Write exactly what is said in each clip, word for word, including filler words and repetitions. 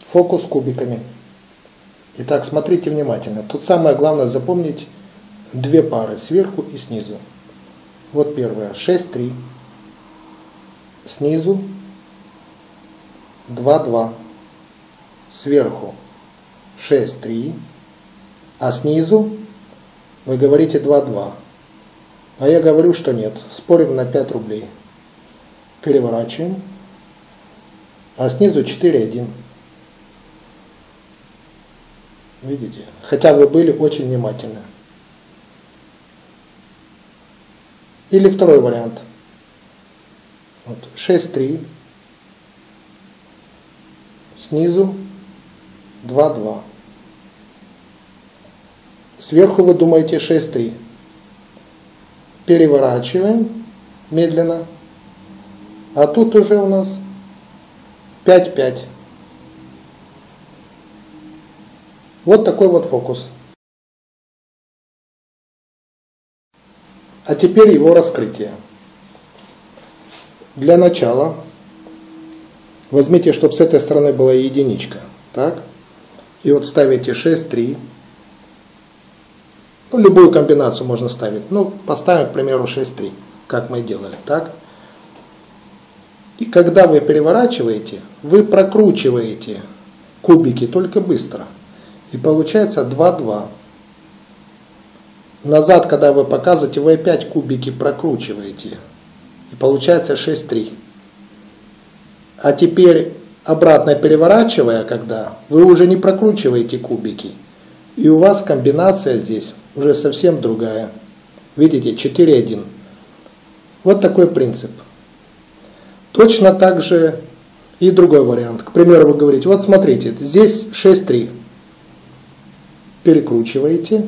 Фокус с кубиками. Итак, смотрите внимательно. Тут самое главное запомнить две пары, сверху и снизу. Вот первая, шесть три. Снизу два два. Сверху шесть три. А снизу вы говорите два два. А я говорю, что нет. Спорим на пять рублей. Переворачиваем. А снизу четыре один. Видите? Хотя вы были очень внимательны. Или второй вариант. Вот, шесть три. Снизу два два. Сверху вы думаете шесть три. Переворачиваем медленно. А тут уже у нас пять пять. Вот такой вот фокус. А теперь его раскрытие. Для начала возьмите, чтобы с этой стороны была единичка. Так? И вот ставите шесть три. Ну, любую комбинацию можно ставить. Ну, поставим, к примеру, шесть три, как мы делали. Так? И когда вы переворачиваете, вы прокручиваете кубики только быстро. И получается два два. Назад, когда вы показываете, вы опять кубики прокручиваете. И получается шесть три. А теперь обратно переворачивая, когда вы уже не прокручиваете кубики. И у вас комбинация здесь уже совсем другая. Видите, четыре один. Вот такой принцип. Точно так же и другой вариант. К примеру, вы говорите, вот смотрите, здесь шесть три. Перекручиваете.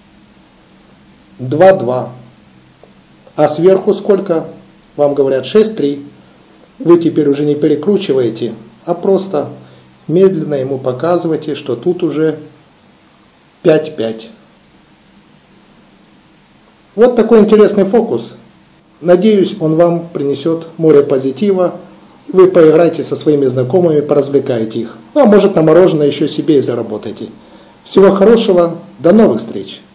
два два. А сверху сколько? Вам говорят шесть три. Вы теперь уже не перекручиваете, а просто медленно ему показываете, что тут уже пять пять. Вот такой интересный фокус. Надеюсь, он вам принесет море позитива. Вы поиграете со своими знакомыми, поразвлекаете их. Ну, а может, на мороженое еще себе и заработаете. Всего хорошего, до новых встреч!